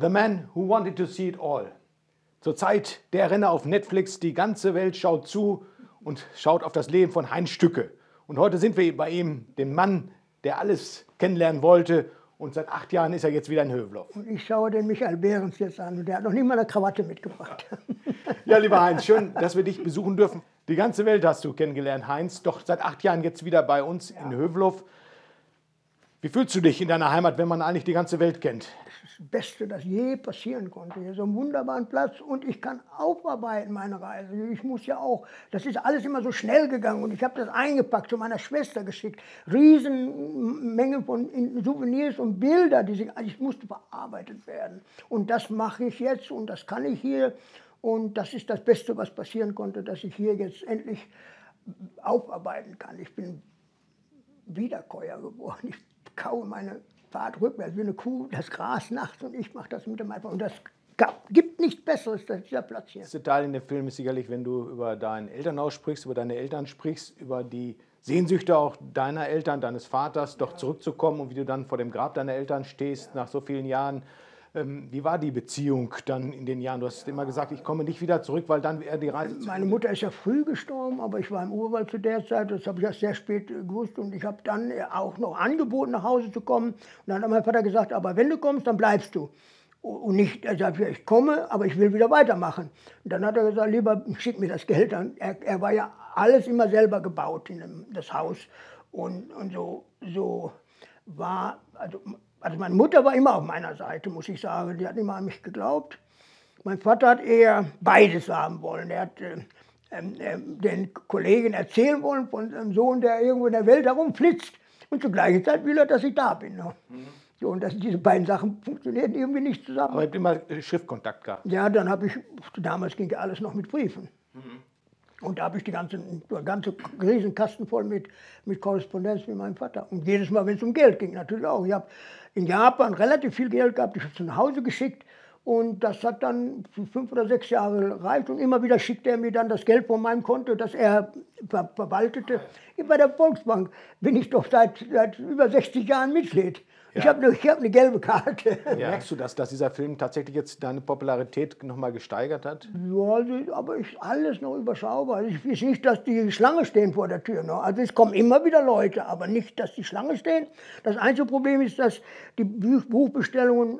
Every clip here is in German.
The Man Who Wanted to See It All. Zurzeit der Renner auf Netflix, die ganze Welt schaut zu und schaut auf das Leben von Heinz Stücke. Und heute sind wir bei ihm, dem Mann, der alles kennenlernen wollte. Und seit 8 Jahren ist er jetzt wieder in Hövelhof. Und ich schaue den Michael Behrens jetzt an und der hat noch nicht mal eine Krawatte mitgebracht. Ja, lieber Heinz, schön, dass wir dich besuchen dürfen. Die ganze Welt hast du kennengelernt, Heinz, doch seit 8 Jahren jetzt wieder bei uns in Hövelhof. Wie fühlst du dich in deiner Heimat, wenn man eigentlich die ganze Welt kennt? Das ist das Beste, das je passieren konnte. Hier so einen wunderbaren Platz und ich kann aufarbeiten meine Reise. Ich muss ja auch, das ist alles immer so schnell gegangen und ich habe das eingepackt, zu meiner Schwester geschickt. Riesenmengen von Souvenirs und Bilder, ich musste verarbeitet werden. Und das mache ich jetzt und das kann ich hier. Und das ist das Beste, was passieren konnte, dass ich hier jetzt endlich aufarbeiten kann. Ich bin Wiederkäuer geworden. Ich kaue meine Fahrt rückwärts wie eine Kuh, das Gras nachts und ich mache das mit dem Einfach. Und das gibt nichts Besseres als dieser Platz hier. Das Teil in dem Film ist sicherlich, wenn du über dein Elternhaus sprichst, über deine Eltern sprichst, über die Sehnsüchte auch deiner Eltern, deines Vaters, doch zurückzukommen und wie du dann vor dem Grab deiner Eltern stehst nach so vielen Jahren. Wie war die Beziehung dann in den Jahren? Du hast immer gesagt, ich komme nicht wieder zurück, weil dann wäre die Reise... Meine Mutter ist ja früh gestorben, aber ich war im Urwald zu der Zeit, das habe ich erst sehr spät gewusst und ich habe dann auch noch angeboten, nach Hause zu kommen. Und dann hat mein Vater gesagt, aber wenn du kommst, dann bleibst du. Und nicht, er sagt, ich komme, aber ich will wieder weitermachen. Und dann hat er gesagt, lieber schick mir das Geld an. Er war ja alles immer selber gebaut in das Haus und so war... Also meine Mutter war immer auf meiner Seite, muss ich sagen. Die hat immer an mich geglaubt. Mein Vater hat eher beides haben wollen. Er hat den Kollegen erzählen wollen von einem Sohn, der irgendwo in der Welt herumflitzt. Und zur gleichen Zeit will er, dass ich da bin. Ne? So, und diese beiden Sachen funktionieren irgendwie nicht zusammen. Aber ihr habt immer Schriftkontakt gehabt? Ja, dann habe ich, damals ging ja alles noch mit Briefen. Und da habe ich die ganze Riesenkasten voll mit Korrespondenz mit meinem Vater. Und jedes Mal, wenn es um Geld ging, natürlich auch. Ich habe in Japan relativ viel Geld gehabt, ich habe es nach Hause geschickt. Und das hat dann 5 oder 6 Jahre gereicht. Und immer wieder schickte er mir dann das Geld von meinem Konto, das er verwaltete. Bei der Volksbank bin ich doch seit über 60 Jahren Mitglied. Ja. Ich hab eine gelbe Karte. Ja. Merkst du, dass dieser Film tatsächlich jetzt deine Popularität nochmal gesteigert hat? Ja, aber ist alles noch überschaubar. Ich weiß nicht, dass die Schlange stehen vor der Tür. Ne? Also es kommen immer wieder Leute, aber nicht, dass die Schlange stehen. Das einzige Problem ist, dass die Buchbestellungen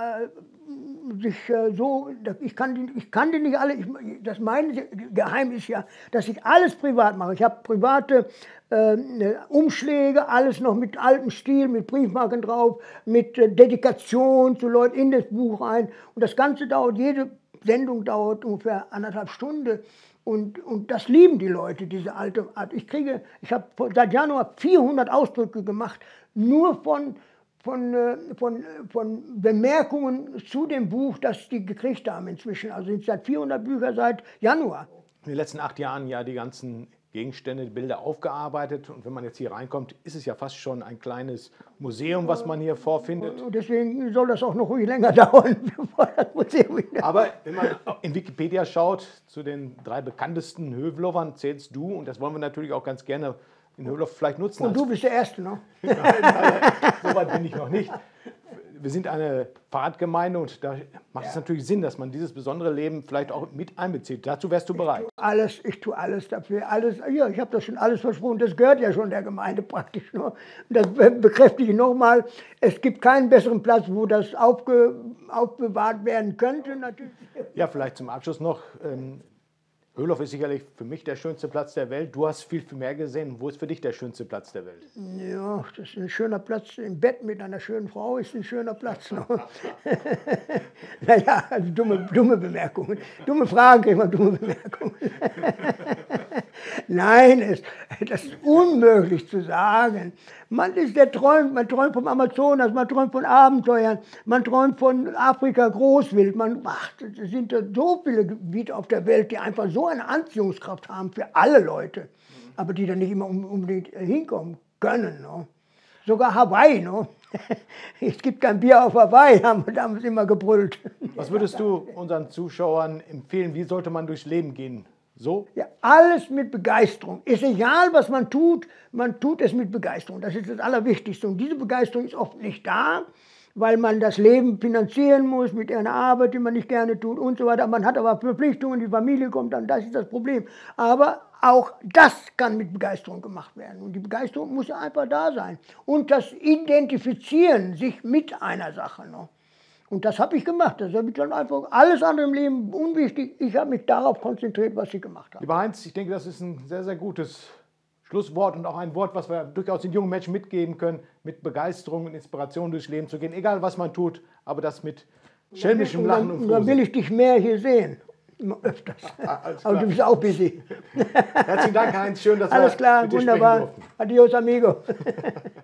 sich so, ich kann die nicht alle, mein Geheimnis ist ja, dass ich alles privat mache. Ich habe private Umschläge, alles noch mit altem Stil, mit Briefmarken drauf, mit Dedikation zu Leuten in das Buch rein. Und das Ganze dauert, jede Sendung dauert ungefähr 1,5 Stunden. Und das lieben die Leute, diese alte Art. Ich habe seit Januar 400 Ausdrücke gemacht, nur von Bemerkungen zu dem Buch, das die gekriegt haben inzwischen. Also sind seit 400 Bücher seit Januar. In den letzten 8 Jahren ja die ganzen Gegenstände, Bilder aufgearbeitet. Und wenn man jetzt hier reinkommt, ist es ja fast schon ein kleines Museum, was man hier vorfindet. Und deswegen soll das auch noch ruhig länger dauern, bevor das Museum wieder... Aber wenn man in Wikipedia schaut, zu den 3 bekanntesten Hövelhofern zählst du. Und das wollen wir natürlich auch ganz gerne in Hövelhof vielleicht nutzen. Und du bist der Erste, ne? Nein, so weit bin ich noch nicht. Wir sind eine Fahrradgemeinde und da macht es natürlich Sinn, dass man dieses besondere Leben vielleicht auch mit einbezieht. Dazu wärst du bereit? Ich tue alles dafür. Ja, ich habe das schon alles versprochen. Das gehört ja schon der Gemeinde praktisch. Ne? Das bekräftige ich nochmal. Es gibt keinen besseren Platz, wo das aufbewahrt werden könnte. Natürlich. Ja, vielleicht zum Abschluss noch. Hövelhof ist sicherlich für mich der schönste Platz der Welt. Du hast viel mehr gesehen. Wo ist für dich der schönste Platz der Welt? Ja, das ist ein schöner Platz. Im Bett mit einer schönen Frau ist ein schöner Platz. Naja, also dumme Bemerkungen. Dumme Fragen kriegt man dumme Bemerkungen. Nein, das ist unmöglich zu sagen. Man träumt vom Amazonas, man träumt von Abenteuern, man träumt von Afrika Großwild. Es sind so viele Gebiete auf der Welt, die einfach so eine Anziehungskraft haben für alle Leute, aber die dann nicht immer unbedingt hinkommen können. No? Sogar Hawaii. No? Es gibt kein Bier auf Hawaii, haben wir damals immer gebrüllt. Was würdest du unseren Zuschauern empfehlen? Wie sollte man durchs Leben gehen? So? Ja, alles mit Begeisterung. Ist egal, was man tut es mit Begeisterung. Das ist das Allerwichtigste. Und diese Begeisterung ist oft nicht da, weil man das Leben finanzieren muss mit einer Arbeit, die man nicht gerne tut und so weiter. Man hat aber Verpflichtungen, die Familie kommt dann, das ist das Problem. Aber auch das kann mit Begeisterung gemacht werden. Und die Begeisterung muss einfach da sein. Und das Identifizieren sich mit einer Sache noch. Und das habe ich gemacht. Das habe ich dann einfach, alles andere im Leben unwichtig. Ich habe mich darauf konzentriert, was ich gemacht habe. Lieber Heinz, ich denke, das ist ein sehr, sehr gutes Schlusswort und auch ein Wort, was wir durchaus den jungen Menschen mitgeben können, mit Begeisterung und Inspiration durchs Leben zu gehen, egal was man tut, aber das mit schelmischem Lachen und Frohsinn. Dann will ich dich mehr hier sehen, immer öfters. Aber du bist auch busy. Herzlichen Dank, Heinz, schön, dass Alles wir klar, mit dir wunderbar. sprechen durften. Adios, amigo.